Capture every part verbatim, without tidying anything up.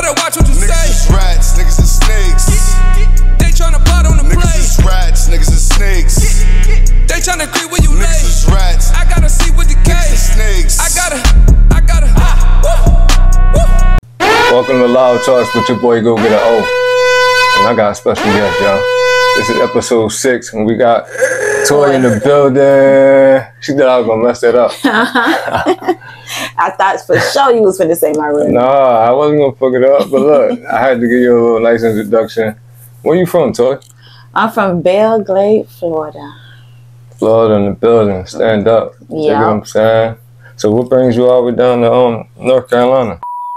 better watch what you niggas say. Is rats, niggas is snakes. They tryna plot on the niggas play. Is rats, niggas is snakes. They tryna creep where you lay. Niggas is rats. I gotta see with the K. Niggas is snakes. I gotta, I gotta. Ah, woo, woo. Welcome to Loud Talks with your boy Go Get a O. And I got a special guest, y'all. This is episode six, and we got Toy in the building. She thought I was gonna mess that up. I thought for sure you was finna say my room. Nah, I wasn't gonna fuck it up, but look, I had to give you a little nice introduction. Where you from, Toy? I'm from Belle Glade, Florida. Florida in the building. Stand up. Yeah. You know what I'm saying? So what brings you all the way down to um, North Carolina?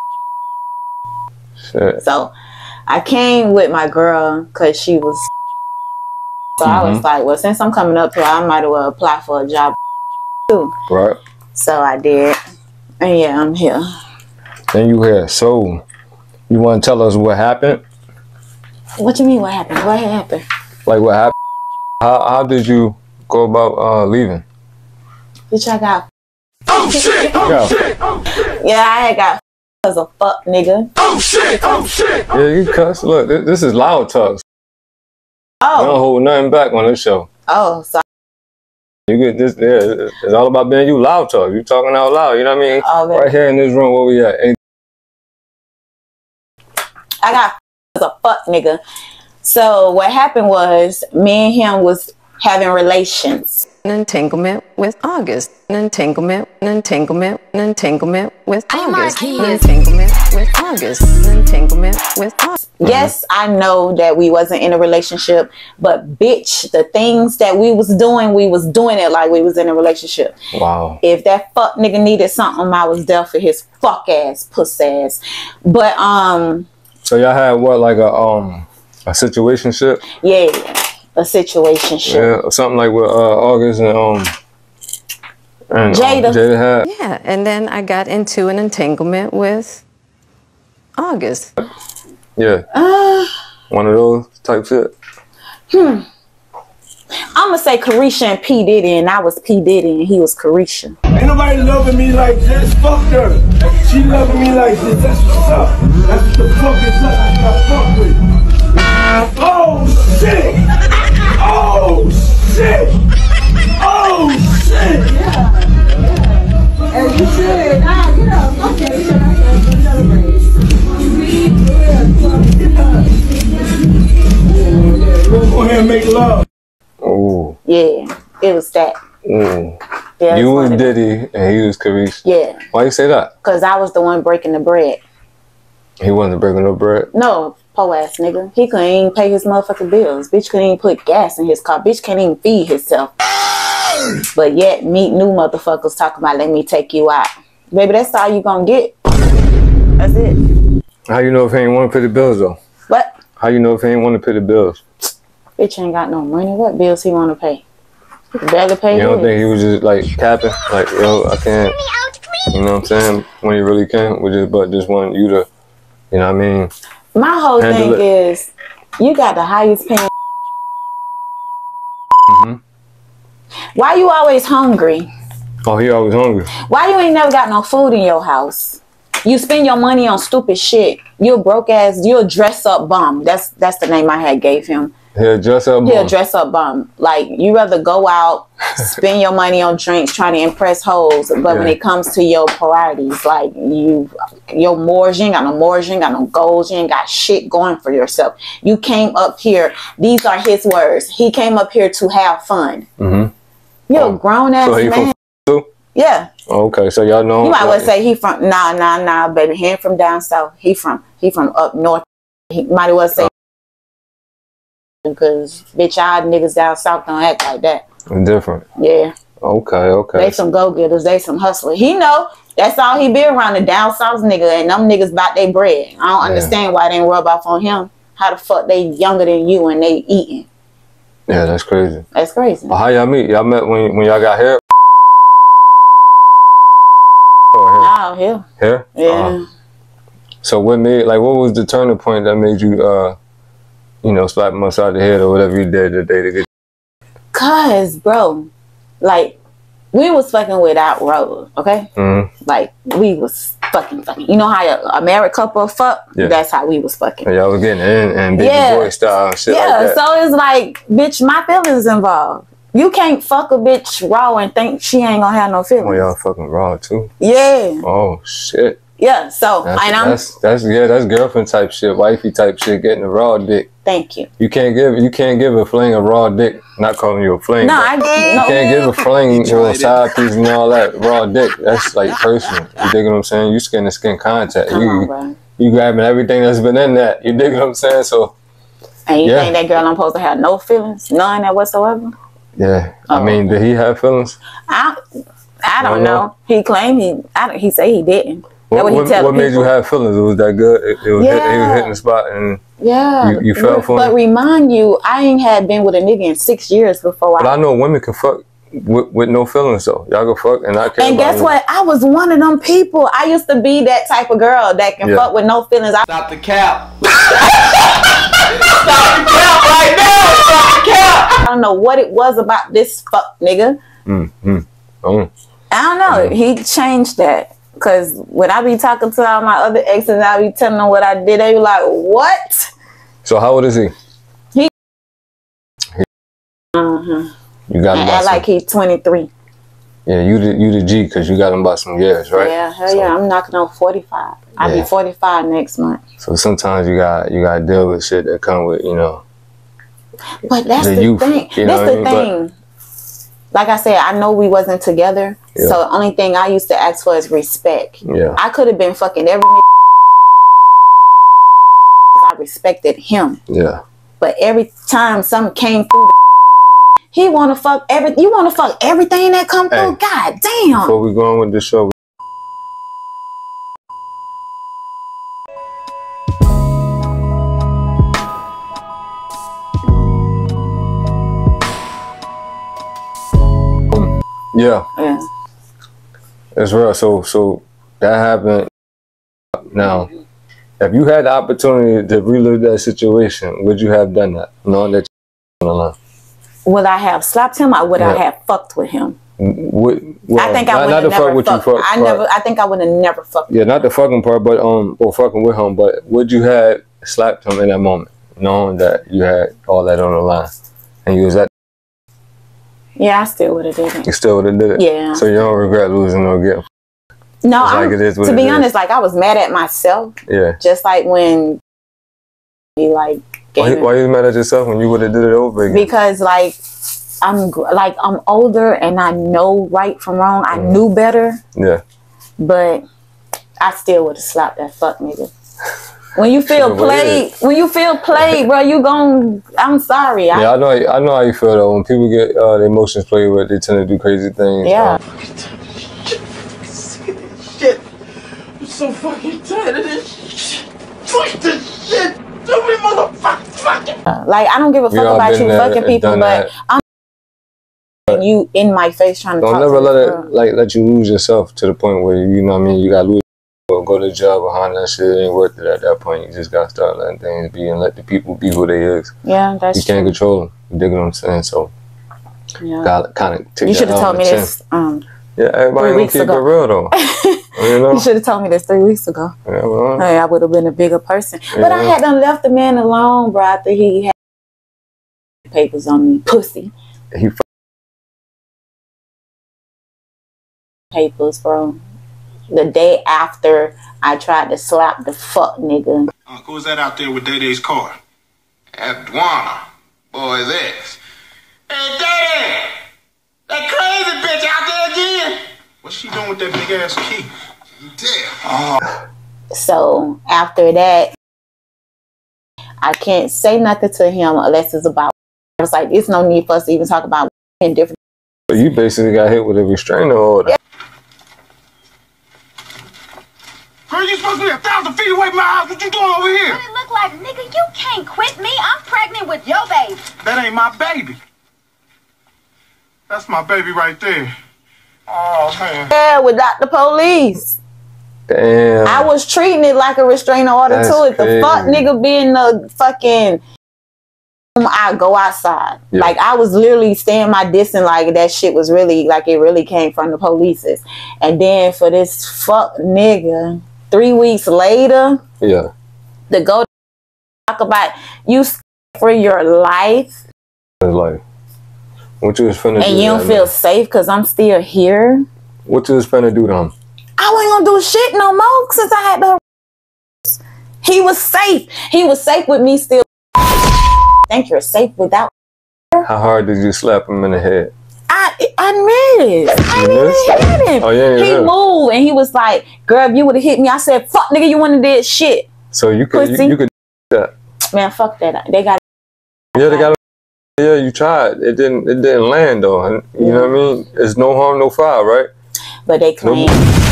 Shit. So I came with my girl because she was. So Mm-hmm. I was like, well, since I'm coming up here, I might as well apply for a job too. Right. So I did. And yeah, I'm here. Then you here. So you want to tell us what happened? What you mean, what happened? What happened? Like what happened? How, how did you go about uh, leaving? Bitch, I got. Oh shit! Oh Yeah. shit! Oh shit! Yeah, I had got as a fuck nigga. Oh shit! Oh shit! Yeah, you cuss. Look, this, this is Loud Talks. We don't Oh. hold nothing back on this show. Oh, so. You get this there. It's all about being you loud talk. You talking out loud. You know what I mean? Oh, man. Right here in this room where we at. Ain't I got as a fuck nigga. So what happened was me and him was having relations. An entanglement with August. An entanglement, an entanglement, an entanglement with August. An entanglement with August. An entanglement with August. Yes, I know that we wasn't in a relationship, but bitch, the things that we was doing, we was doing it like we was in a relationship. wow. If that fuck nigga needed something, I was there for his fuck ass, puss ass. But um, So y'all had what, like a um a situationship? yeah, a situationship. Yeah, or something like with uh, August and um and Jada. Um, Jada had. Yeah, and then I got into an entanglement with August. Yeah. Uh, One of those type shit. I'm gonna say Carisha and P Diddy, and I was P Diddy and he was Carisha. Ain't nobody loving me like this. Fuck her. She loving me like this. That's what's up. That's what the fuck is up. I got fuck with. Oh shit! Oh shit! Oh shit! Yeah. Yeah. And you should. Ah, get up. Okay, you should celebrate. We'll go ahead and make love. Ooh. Yeah, it was that. Ooh. Yeah, You it's was one of them. Diddy and he was Carisha. Yeah, Why you say that? because I was the one breaking the bread. He wasn't breaking no bread. No, po ass nigga. He couldn't even pay his motherfucking bills. Bitch couldn't even put gas in his car. Bitch can't even feed himself. But yet, meet new motherfuckers talking about let me take you out. Baby, that's all you gonna get. That's it. How you know if he ain't want to pay the bills though? What? How you know if he ain't want to pay the bills? Bitch ain't got no money. What bills he wanna pay? He can barely pay You don't his. think he was just like capping? Like, yo, I can't. You know what I'm saying? When he really can, we just but just want you to, you know what I mean? My whole Handle thing it. is, you got the highest paying. Mhm. Why you always hungry? Oh, he always hungry. Why you ain't never got no food in your house? You spend your money on stupid shit. You a broke ass. You a dress up bum. That's that's the name I had gave him. He'll dress up. He a Bum. dress up bum. Like you rather go out, spend your money on drinks, trying to impress hoes, but when Yeah. it comes to your priorities, like you, your morals, you ain't got no morals, you ain't got no goals, you ain't got shit going for yourself. You came up here. These are his words. He came up here to have fun. Mm-hmm. You're Oh, a grown ass so he man. from too? Yeah. Okay, so y'all know. You might well like, say he from nah nah nah baby. He ain't from down south. He from he from up north. He might as well say because bitch, y'all niggas down south don't act like that. different. Yeah, Okay, okay. they some go getters. They some hustlers. He know that's all he been around the down south nigga, and them niggas about they bread. I don't Yeah. understand why they ain't rub off on him. How the fuck they younger than you and they eating? Yeah, that's crazy. That's crazy. But how y'all meet? Y'all met when when y'all got hair? Out here, Hair? yeah. Uh, so what made like what was the turning point that made you uh you know slap him upside the head or whatever you did the day to get? Cause bro, like we was fucking without Rose, okay? Mm-hmm. Like we was fucking fucking. You know how a, a married couple fuck? Yeah. That's how we was fucking. And y'all was getting in and baby Yeah. boy style and shit Yeah, like that. so it's like, bitch, my feelings involved. You can't fuck a bitch raw and think she ain't gonna have no feelings. Oh, y'all fucking raw too. Yeah. Oh shit. Yeah. So That's, and I'm that's that's yeah, that's girlfriend type shit, wifey type shit, getting a raw dick. thank you. You can't give you can't give a fling a raw dick. Not calling you a fling. No, but I you no. can't give a fling, you know, side piece and all that raw dick. That's like personal. You dig what I'm saying? You skin to skin contact. Come you on, bro. you grabbing everything that's been in that. You dig what I'm saying? So And you yeah. think that girl I'm supposed to have no feelings, none that whatsoever? yeah. Oh. I mean, did he have feelings? I I don't don't know. know. He claimed he I, he said he didn't. That's What, what he what, tell what made people. you have feelings? It was that good. It, it was hit, he was Yeah. hitting the spot and Yeah. You- you fell for But him? remind you, I ain't had been with a nigga in six years before but I I know women can fuck with, with no feelings though. Y'all can fuck and not care And about guess it. what? I was one of them people. I used to be that type of girl that can Yeah. fuck with no feelings. I, Stop the cap. Stop the cap right now. Stop the cap. I don't know what it was about this fuck nigga. Mm, mm, oh. I don't know. He changed that. Cause when I be talking to all my other exes, I be telling them what I did. They be like, "What?" So how old is he? He- He- Uh-huh. You got him I by act some, like he's twenty-three. yeah. You the you the G because you got him by some years, right? Yeah, hell so, yeah. I'm knocking on forty-five. I'll Yeah. be forty-five next month. So sometimes you got you got to deal with shit that come with you know. But that's The the, youth, thing. you That's know the what I mean? thing. Like I said, I know we wasn't together. Yeah. So the only thing I used to ask for is respect. Yeah. I could have been fucking every nigga. I respected him. Yeah. But every time something came through, he want to fuck every. You want to fuck everything that come through? Hey, God damn. Before we go on with this show. Yeah. Yeah. It's real. So so that happened. Now, if you had the opportunity to relive that situation, would you have done that? Knowing that you're on the line? Would I have slapped him or would I Yeah. have fucked with him? Would, well, I think I not, would not have the never fuck with fucked. you fuck I part. never. I think I would have never fucked. Yeah, not the fucking part, but um, or fucking with him. But would you have slapped him in that moment, knowing that you had all that on the line, and you was at? Yeah, I still would have did it. You still would have did it. Yeah. So you don't regret losing or getting. No, It's like I'm, it is what to it be is. honest, like I was mad at myself. Yeah. Just like when he like gave Why, me- why you mad at yourself when you would have did it over again? because like I'm gr- like I'm older and I know right from wrong. I knew better, Yeah. but I still would have slapped that fuck nigga. When you feel Should've played, when you feel played, bro, you gon' I'm sorry. I, Yeah, I know. I know how you feel though. When people get uh, their emotions played with, they tend to do crazy things. yeah. Um, Shit. I'm so fucking tired of this shit. Fuck this shit. Too many motherfuckers fucking. Like I don't give a We fuck all about been you there fucking and people, done but that. I'm you in my face trying to Don't talk never to let this it girl. like let you lose yourself to the point where you know what I mean you gotta lose or go to jail behind that shit. It ain't worth it at that point. You just gotta start letting things be and let the people be who they is. Yeah, that's You can't true. control them. You dig what I'm saying? So Yeah. gotta kind of take You that should have on told the me chin. this. Um, Yeah, everybody three gonna weeks keep ago. it real though. You know? you should have told me this three weeks ago. Yeah, well, Hey, I would have been a bigger person. But I Yeah. had done left the man alone, bro, after he had papers on me. Pussy he f- papers, bro. The day after I tried to slap the fuck nigga. Uh, who's that out there with Day Day's car? At Dwana. Boy's ex. Hey, Day! That crazy bitch out there again! What's she doing with that big ass key? Damn. So after that, I can't say nothing to him unless it's about. I was like, it's no need for us to even talk about in different. So you basically got hit with a restraining order. Yeah. Girl, you supposed to be a thousand feet away from my house. What you doing over here? What it look like, nigga? You can't quit me. I'm pregnant with your baby. That ain't my baby. That's my baby right there. Oh, man. Yeah, without the police. Damn. I was treating it like a restraining order That's to it. The fuck crazy. nigga being the fucking I go outside. Yeah. Like I was literally staying my distance. Like that shit was really like it really came from the polices. And then for this fuck nigga, three weeks later, yeah, to go talk about you for your life. Like what you was finna do? And you don't feel safe because I'm still here. What you was finna do to him? I wasn't gonna do shit no more since I had the. He was safe. He was safe with me still. Think you're safe without. How hard did you slap him in the head? I I missed. I You didn't missed? hit him. Oh, yeah, yeah, He yeah. moved and he was like, "Girl, if you would have hit me," I said, "Fuck, nigga, you wouldn't have did shit." So you could you, Pussy. you could do that. Man, fuck that. They got. Yeah, they got. Yeah, you tried. It didn't. It didn't land though. And you know what I mean? It's no harm, no foul, right? But they claim.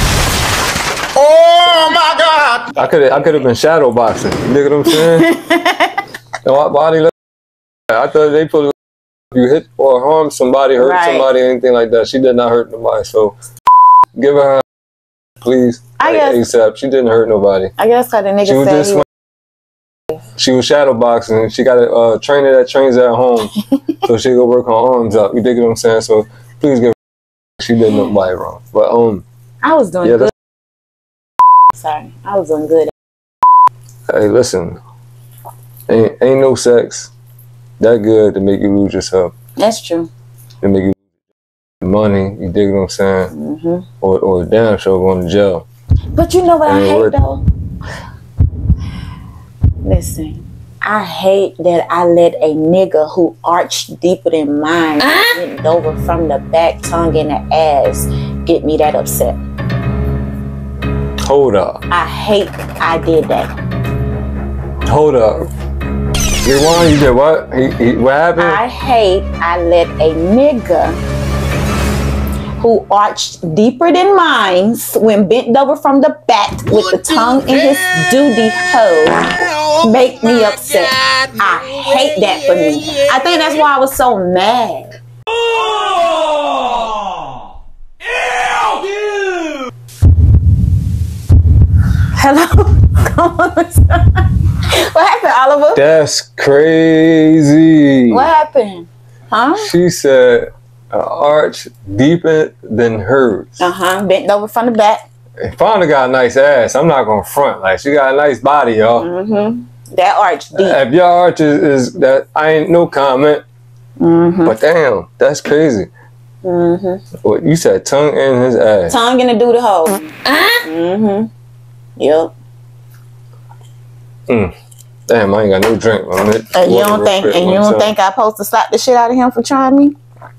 Oh my God! I could. I could have been shadow boxing. You know what I'm saying? And why, why they let- I thought they put. If you hit or harm somebody, hurt Right. somebody, anything like that. She did not hurt nobody. So give her, a please. I like, guess- ASAP. She didn't hurt nobody. I guess because the nigga She was said just. he was. She was shadow boxing. She got a uh, trainer that trains at home, so she go work her arms up. You dig what I'm saying? So please give her. She did nobody wrong. But um, I was doing yeah, good. Sorry, I was doing good. hey, listen, ain't ain't no sex that good to make you lose yourself, That's true. to make you lose money. You dig what I'm saying? hmm Or or damn sure going to jail. But you know what I Ain't hate worth it. though? Listen, I hate that I let a nigga who arched deeper than mine, bent over from the back, tongue in the ass, get me that upset. Hold up, I hate I did that. hold up. Rewind. You did what? He, he, what happened? I hate I let a nigga who arched deeper than mine when bent over from the back with the tongue in his doody hole make me upset. I hate that for me. I think that's why I was so mad. Oh! Ew! Hello? Come on. What happened, Oliver? That's crazy. What happened? Huh? She said an arch deeper than hers. Uh-huh. Bent over from the back. Fonda got a nice ass. I'm not gonna front. Like she got a nice body, y'all. Mm-hmm. That arch deep. If your arch is, is that, I ain't no comment. Mm-hmm. But damn, that's crazy. Mm-hmm. What you said? Tongue in his ass. Tongue in the doody hole. Mm-hmm. Yep. Mm. Damn, I ain't got no drink. Man. And you don't think? And you don't think I supposed to slap the shit out of him for trying me?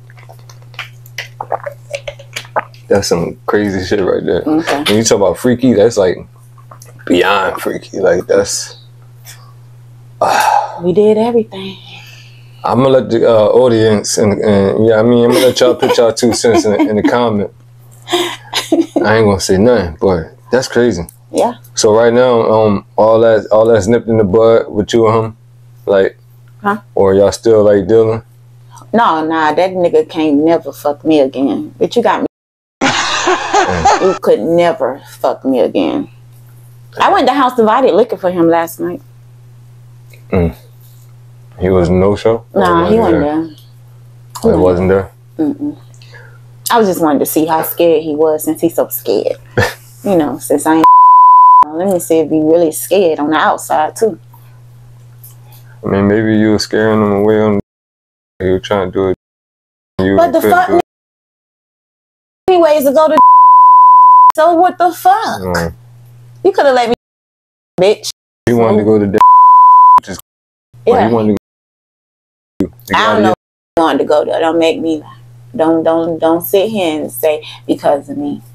That's some crazy shit right there. Okay. When you talk about freaky, that's like beyond freaky. Like that's. Uh, We did everything. I'm gonna let the uh, audience and, and yeah, I mean, I'm gonna let y'all put y'all two cents in, in the comment. I ain't gonna say nothing, but that's crazy. Yeah. So right now, um, all that all that's nipped in the bud with you and him, like, Huh? or y'all still like dealing? No, nah, that nigga can't never fuck me again. But you got me. You could never fuck me again. I went to House Divided looking for him last night. Mm. He was no show. Nah, he wasn't there. He wasn't there. Mm-mm. I was just wanting to see how scared he was since he's so scared. You know, since I ain't. Let me see if he really scared on the outside too. I mean, maybe you were scaring him away on. You were trying to do it. You But the couldn't fuck, do it. anyways, to go to. So what the fuck? Mm. You could have let me, bitch. He wanted to go to. Just. Yeah. He wanted to. Go, I don't know. If you wanted to go there. Don't make me lie. Don't don't don't sit here and say because of me.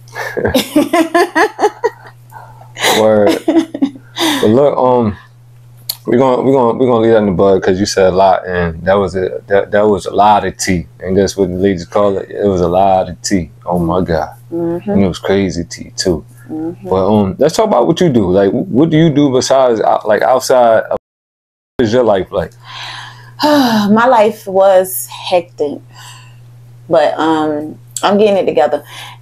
Word. But look, um, we're gonna we're gonna we're gonna leave that in the bud because you said a lot, and that was a that, that was a lot of tea, and that's what the ladies call it. It was a lot of tea. Oh my god, Mm-hmm. and it was crazy tea too. Mm-hmm. But um, let's talk about what you do. Like, what do you do besides out- like outside? Of, what is your life like? My life was hectic, but um, I'm getting it together.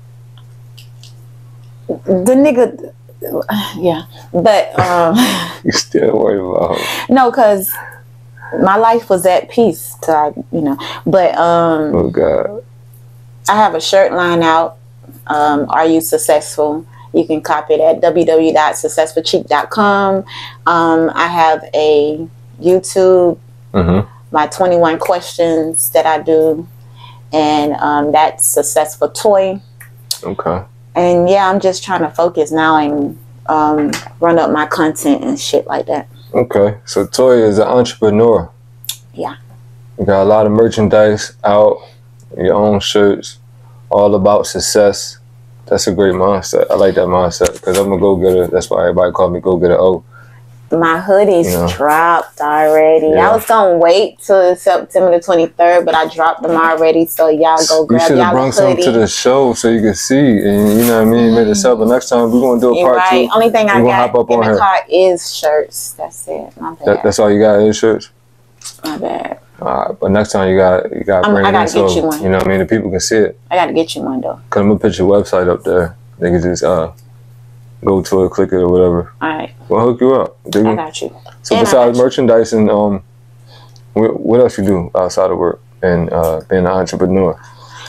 The nigga, yeah, but um, You still worried about her? no, cause my life was at peace. So I, you know, but um, oh God, I have a shirt line out. Um, Are You Successful? You can copy it at w w w dot successful cheek dot com. Um, I have a YouTube, mm-hmm. my twenty-one questions that I do, and um, that's Successful Toy. Okay. And yeah, I'm just trying to focus now and um, run up my content and shit like that. Okay, so Toya is an entrepreneur. Yeah. You got a lot of merchandise out, your own shirts, all about success. That's a great mindset. I like that mindset because I'm a go-getter. That's why everybody call me go-getter O. My hoodies You know. dropped already. Yeah. I was gonna wait till September the twenty-third, but I dropped them already. So y'all go You grab should have y'all brought a some hoodie. to the show so you can see, and you know what I mean, made this up. But next time we're gonna do a You're part right. two. Only thing I We're gonna got hop up in on the her. car is shirts. That's it. My bad. That, that's all you got is shirts. My bad. All right, but next time you got you got to I'm- bring I it gotta in so get you one. you know what I mean. The people can see it. I gotta get you one though. Cause I'm gonna put your website up there. They can just uh go to it, click it, or whatever. All right. We'll hook you up. Dig I me? got you. So And I besides got you. merchandise and um, what, what else you do outside of work and uh, being an entrepreneur?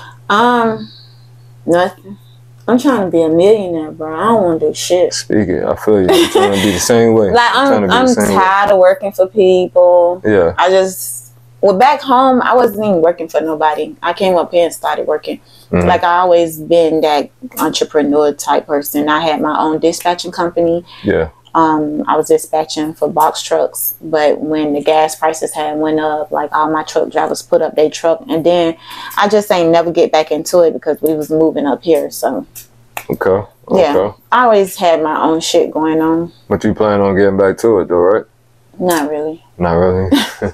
Um, nothing. I'm trying to be a millionaire, bro. I don't want to do shit. Speak it. I feel you. I'm trying to be the same way. Like trying I'm, to be I'm the same way. tired of working for people. Yeah. I just, well, back home, I wasn't even working for nobody. I came up here and started working. Mhm. Like I always been that entrepreneur type person. I had my own dispatching company. Yeah. Um, I was dispatching for box trucks, but when the gas prices had went up, like all my truck drivers put up their truck, and then I just ain't never get back into it because we was moving up here. So Okay. Okay. yeah, I always had my own shit going on. But you plan on getting back to it though, right? Not really. Not really.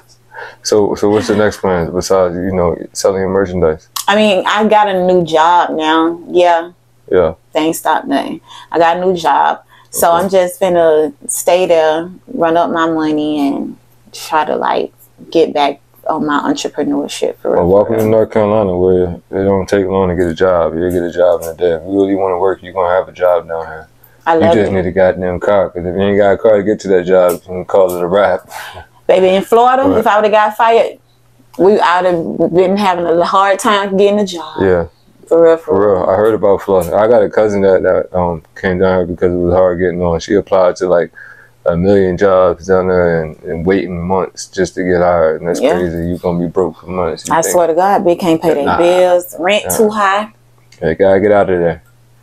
so so what's the next plan besides you know selling your merchandise? I mean, I got a new job now. Yeah, Yeah. they ain't stopped nothing. I got a new job. So Okay. I'm just finna stay there, run up my money, and try to like get back on my entrepreneurship for real. Well, welcome to North Carolina, where it don't take long to get a job. You'll get a job in a day. If you really want to work, you're gonna have a job down here. I You love just it. need a goddamn car. Because if you ain't got a car to get to that job, you can call it a wrap. Baby, in Florida, Right. if I would have got fired, we I'd have been having a hard time getting a job. Yeah, For real, for, for real. I heard about Florida. I got a cousin that, that um came down here because it was hard getting on. She applied to like a million jobs down there and, and waiting months just to get hired. And that's Yeah. crazy. You're going to be broke for months. You I think, swear to God, bitch can't pay their Nah. bills, rent Nah. too high. Hey, gotta get out of there.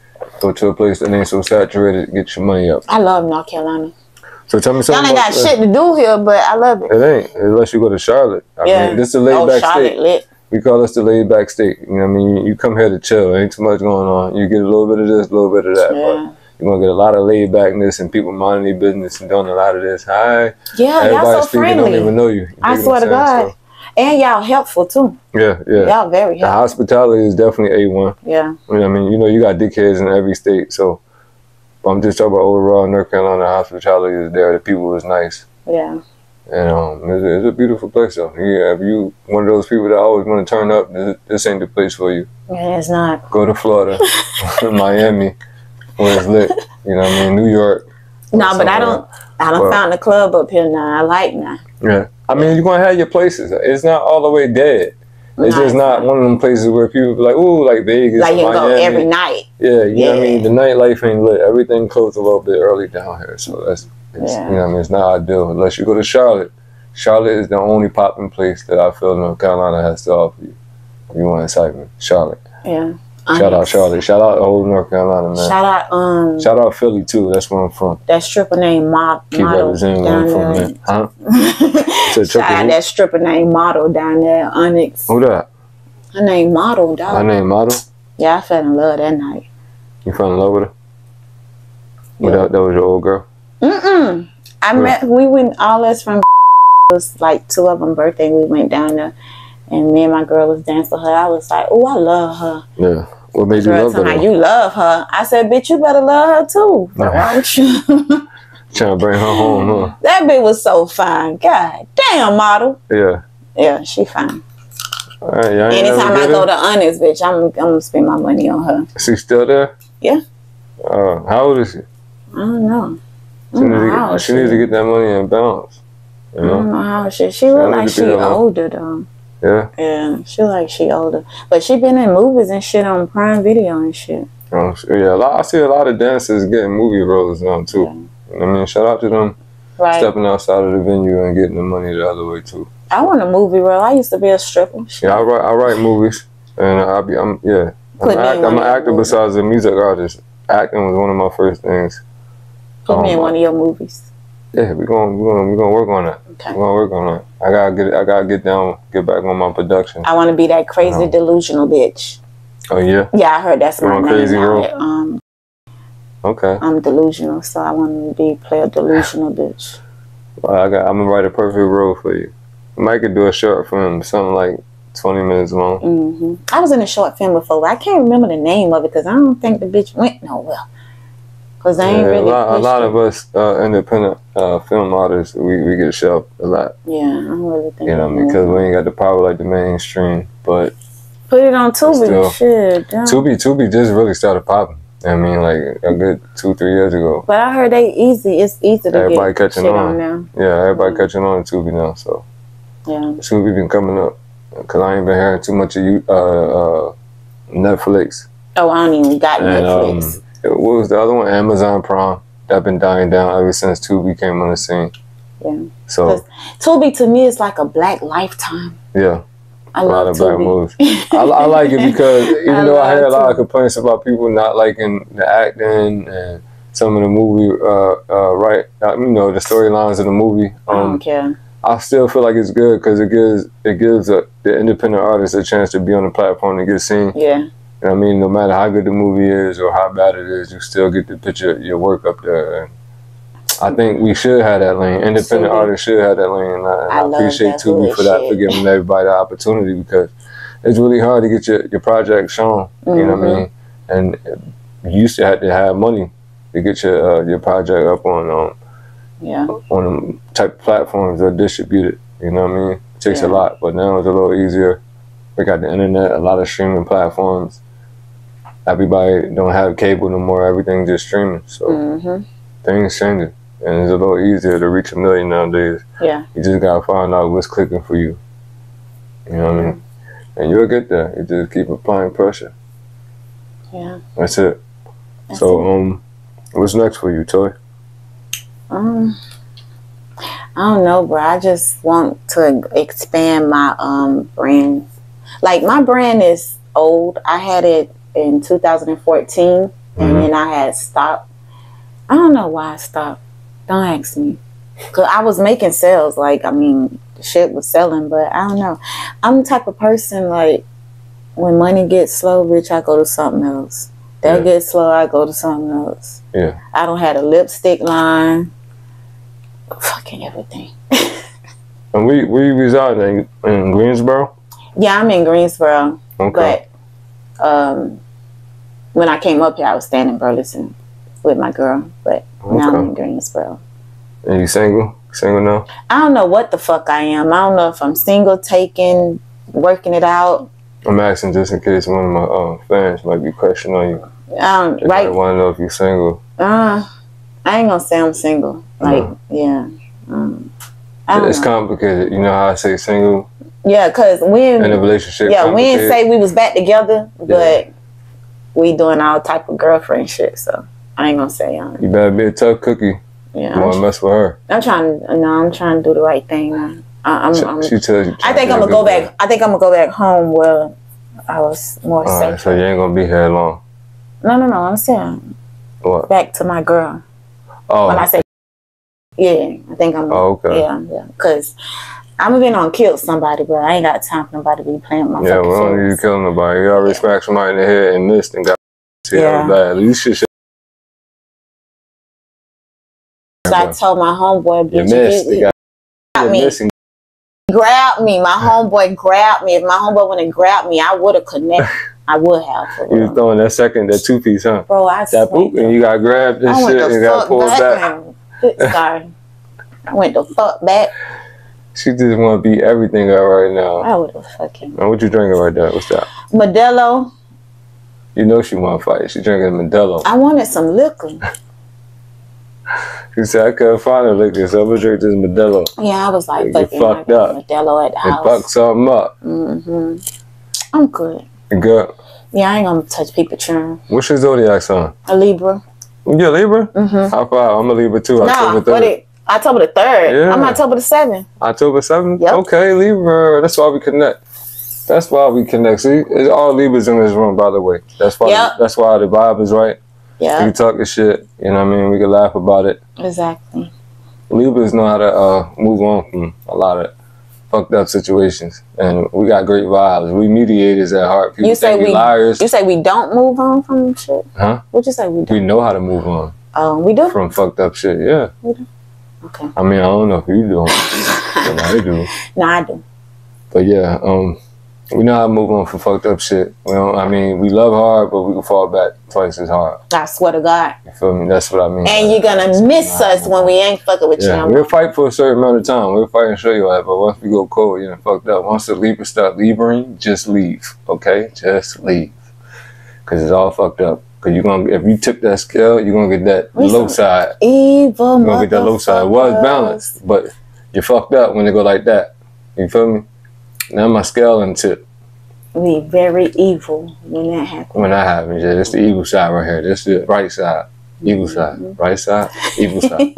Go to a place that ain't so saturated. Get your money up. I love North Carolina. So tell me something Y'all ain't got about shit to do here, but I love it. It ain't unless you go to Charlotte. I Yeah. mean, this is a laid Oh, back Charlotte state. lit. We call this the laid back state. You know what I mean? You come here to chill. Ain't too much going on. You get a little bit of this, a little bit of that. Yeah. But you're gonna get a lot of laid backness and people minding their business and doing a lot of this. Hi. Yeah, Everybody y'all so speaking friendly. don't even know you. You I dig swear what to I'm saying? God. And y'all helpful too. So, yeah, yeah. Y'all very The helpful. hospitality is definitely A one. Yeah. You know what I mean? You know, you got dickheads in every state. So I'm just talking about overall North Carolina, hospitality is there. The people is nice. Yeah. And um, it's, a, it's a beautiful place though. Yeah, if you one of those people that always want to turn up, this, this ain't the place for you. Yeah, it's not. Go to Florida, Miami, where it's lit. You know what I mean? New York. No, but I don't. I don't Well- found a club up here now. I like now. Yeah. I mean, you're gonna have your places. It's not all the way dead. It's No, just it's not not. one of them places where people be like, ooh, like Vegas, Like you Miami. go every night. Yeah, you know what I Yeah. mean? The nightlife ain't lit. Everything closed a little bit early down here. So that's, it's, Yeah. you know what I mean? It's not ideal unless you go to Charlotte. Charlotte is the only popping place that I feel North Carolina has to offer you. If you want excitement, Charlotte. Yeah. Shout out Onyx. Charlotte. Shout out the whole North Carolina, man. Shout out um Shout out Philly too. That's where I'm from. that stripper named Mo- Keep Model representing where down I'm from, there. man. Huh? Said Shout triple out who? that stripper named Model down there, Onyx. Who that? Her name Model, dog. Her name Model? Yeah, I fell in love that night. You fell in love with her? Well, Yeah. that, that was your old girl? Mm-mm. I Yeah. met, we went, all us from, it was like two of them birthday, we went down there, and me and my girl was dancing with her. I was like, oh, I love her. Yeah. What made you Girl love told her? me, though? you love her. I said, bitch, you better love her too. No. What's wrong with you? Trying to bring her home, huh? That bitch was so fine. God damn, Model. Yeah. Yeah, she fine. All right, y'all ain't Anytime never I get go her? to Honest, bitch, I'm, I'm gonna spend my money on her. She still there? Yeah. Uh, how old is she? I don't know. I She, don't needs know to, how get, she needs to get that money in balance. You know? I don't know how she. She look like she older though. Yeah. Yeah, she like she older, but she been in movies and shit on Prime Video and shit. Um, yeah, a lot, I see a lot of dancers getting movie roles now too. Yeah. You know what I mean, shout out to them right. stepping outside of the venue and getting the money the other way too. I want a movie role. I used to be a stripper. Shit. Yeah, I write I write movies, and I be I'm yeah. I'm, act, I'm an actor besides a music artist. Acting was one of my first things. Put um, me in I, one of your movies. Yeah, we're gonna we're gonna we're gonna work on that. Okay. We're gonna work on that. I gotta get I gotta get down, get back on my production. I want to be that crazy you know. delusional bitch. Oh yeah. Yeah, I heard that's my name. Crazy now. Um. Okay. I'm delusional, so I want to be play a delusional bitch. Well, I got. I'm gonna write a perfect role for you. I might could do a short film, something like twenty minutes long. Mm-hmm. I was in a short film before. I can't remember the name of it because I don't think the bitch went nowhere. Cause I ain't yeah, really a lot, a lot of us uh, independent uh, film artists, we, we get shelved a lot. Yeah, I don't really think. You know, because we ain't got the power like the mainstream. But put it on Tubi. Still, shit. Tubi, Tubi just really started popping. I mean, like a good two, three years ago. But I heard they easy. It's easy to everybody get catching shit on. on now. Yeah, everybody mm-hmm. catching on to Tubi now. So yeah, Tubi been coming up because I ain't been hearing too much of you uh, uh, Netflix. Oh, I don't even got and, Netflix. Um, what was the other one? Amazon Prime. That been dying down ever since Tubi came on the scene. Yeah. So Tubi to me is like a black Lifetime. Yeah. I a lot of black movies. I, I like it because even I though I hear a lot of complaints about people not liking the acting and some of the movie, uh, uh, right, uh, you know, the storylines of the movie. Um, I don't care. I still feel like it's good because it gives it gives a, the independent artist a chance to be on the platform and get seen. Yeah. You know what I mean? No matter how good the movie is or how bad it is, you still get to put your, your work up there. And I think we should have that lane. Independent artists should have that lane. And I, and I, I appreciate Tubi for that, shit. for giving everybody the opportunity because it's really hard to get your, your project shown. Mm-hmm. You know what I mean? And you used to have to have money to get your uh, your project up on um, yeah. on them type of platforms or distribute it. You know what I mean? It takes yeah. a lot, but now it's a little easier. We got the internet, a lot of streaming platforms. Everybody don't have cable no more. Everything's just streaming. So mm-hmm. things changing. And it's a little easier to reach a million nowadays. Yeah. You just got to find out what's clicking for you. You know what I mean? And you'll get there. You just keep applying pressure. Yeah. That's it. That's so, it. um, what's next for you, Toy? Um, I don't know, bro. I just want to expand my um brand. Like, my brand is old. I had it in two thousand fourteen, mm-hmm. and then I had stopped. I don't know why I stopped. Don't ask me. Because I was making sales. Like, I mean, the shit was selling, but I don't know. I'm the type of person, like, when money gets slow, bitch, I go to something else. That yeah. gets slow, I go to something else. Yeah. I don't have a lipstick line. Fucking everything. And we, we reside in, in Greensboro? Yeah, I'm in Greensboro. Okay. But um, when I came up here, I was staying in Burleson with my girl. But okay. now I'm in Greensboro. And you single? Single now? I don't know what the fuck I am. I don't know if I'm single, taking, working it out. I'm asking just in case one of my uh, fans might be questioning on you. Um, they right. I want to know if you're single. Uh, I ain't gonna say I'm single. Like, no. yeah. Um, it's know. complicated. You know how I say single? Yeah, because when in a relationship. Yeah, we didn't say we was back together, but yeah. we doing all type of girlfriend shit. So I ain't gonna say. Um, you better be a tough cookie. Yeah, you want to mess with her. I'm trying. No, I'm trying to do the right thing. Now. I, I'm, she, I'm, she tells you. I think I'm gonna go back. Way. I think I'm gonna go back home where I was more all safe. Right, so you ain't gonna be here long. No, no, no. I'm saying what? Back to my girl. Oh. When I say. Yeah, I think I'm. Oh, okay. Yeah, yeah. Because I'm been on kill somebody, but I ain't got time for nobody to be playing with my yeah, fucking we don't need you killing nobody. You already yeah. smacked somebody in the head and missed and got hit yeah. bad. You should. So I told my homeboy, you missed. He, he, got, got me. Missing. Grabbed me. My homeboy grabbed me. If my homeboy wouldn't grab me, I would have connected. I would have. For you was throwing that second, that two piece, huh? Bro, I that poop, and you got grabbed and shit and got pulled back. back. Sorry. I went the fuck back. She just want to beat everything up right now. I would have fucking. Now, what you drinking right there? What's that? Modelo. You know she want to fight. She drinking Modelo. I wanted some liquor. He said, I couldn't find a liquor, so I'm gonna drink this Modelo. Yeah, I was like, Get fucking fucked like up. Modelo at the And house. fuck something up. Mm-hmm. I'm good. You good? Yeah, I ain't gonna touch people churn. What's your zodiac sign? A Libra. You a Libra? Mm-hmm. High five. I'm a Libra too. Nah, October third. what it? October the third. Yeah. I'm October the seventh. October seventh? Yep. Okay, Libra. That's why we connect. That's why we connect. See, it's all Libras in this room, by the way. That's why. Yep. That's why the vibe is right. Yeah. We can talk this shit. You know what I mean? We can laugh about it. Exactly. Libras know how to uh, move on from a lot of fucked up situations, and we got great vibes. We mediators at heart. People You say think we we liars. You say we don't move on from shit? Huh? What you say we don't? We know how to move on Oh, we do? from fucked up shit. Yeah. We do. Okay. I mean, I don't know if you do, but I do. No, I do. But yeah, um, we know how to move on from fucked up shit. We don't, I mean, we love hard, but we can fall back twice as hard. I swear to God. You feel me? That's what I mean. And you're gonna miss us when we ain't fucking with Yeah, you. we'll fight for a certain amount of time. We'll fight and show you that. But once we go cold, you know, fucked up. Once the Libra start Libering, just leave. Okay? Just leave. Because it's all fucked up. Because you're gonna, if you tip that scale, you're gonna get that We low some side. Evil You're gonna get that low side. It was motherfuckers. balanced, but you're fucked up when they go like that. You feel me? Now my scale and tip. We very evil when that happens. When that happens, yeah, this the evil side right here. This the right side. Evil side. Right side, evil side.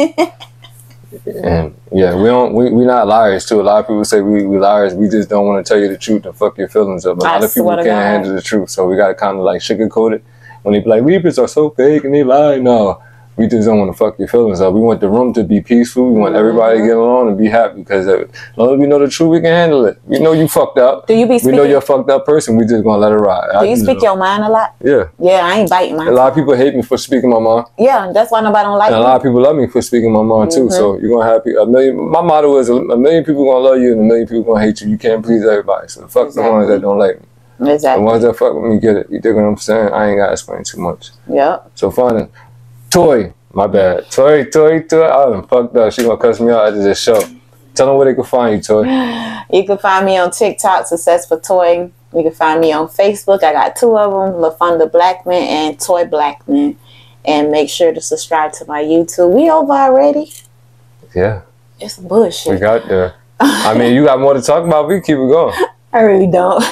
And yeah, we don't we we not liars too. A lot of people say we, we liars. We just don't want to tell you the truth and fuck your feelings up. A I lot of people swear can't to God. handle the truth, so we gotta kinda like sugarcoat it. When they be like, Libras are so fake and they lie, no. We just don't want to fuck your feelings up. We want the room to be peaceful. We want everybody to get along and be happy because as long as we know the truth, we can handle it. We know you fucked up. Do you be We speaking? know you're a fucked up person. We just gonna let it ride. Do I you just speak know. your mind a lot? Yeah. Yeah, I ain't biting A mine. lot of people hate me for speaking my mind. Yeah, that's why nobody don't like And a me. lot of people love me for speaking my mind too. So you're gonna have people, a million. My motto is a million people gonna love you and a million people gonna hate you. You can't please everybody. So fuck Exactly. the ones that don't like me. The Exactly. ones that fuck with me get it. You dig what I'm saying? I ain't gotta explain too much. Yep. So finding Toy, my bad. Toy, Toy, Toy. I done fucked up. She gonna cuss me out after this show. Tell them where they can find you, Toy. You can find me on TikTok, Successful Toy. You can find me on Facebook. I got two of them, LaFonda Blackman and Toy Blackman. And make sure to subscribe to my YouTube. We over already. Yeah, It's bullshit. we got there. I mean, you got more to talk about. We keep it going. I really don't.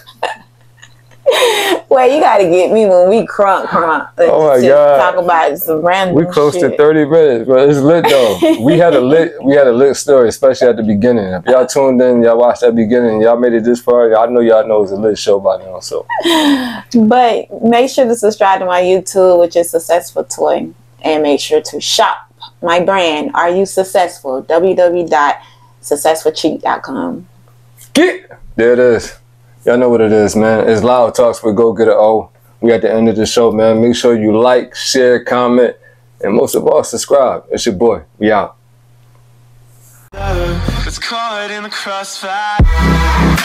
Well, you gotta get me when we crunk crunk. Oh my to God. Talk about some random We close shit. to thirty minutes, but it's lit though. We had a lit, we had a lit story, especially at the beginning. If y'all tuned in, y'all watched that beginning, y'all made it this far. I know y'all know it's a lit show by now. So, But make sure to subscribe to my YouTube, which is Successful Toy, and make sure to shop my brand. Are you successful? w w w dot successful cheat dot com. get there it is. Y'all know what it is, man. It's Loud Talks with Go Get It O. We at the end of the show, man. Make sure you like, share, comment, and most of all, subscribe. It's your boy. We out. It's caught in the crossfire.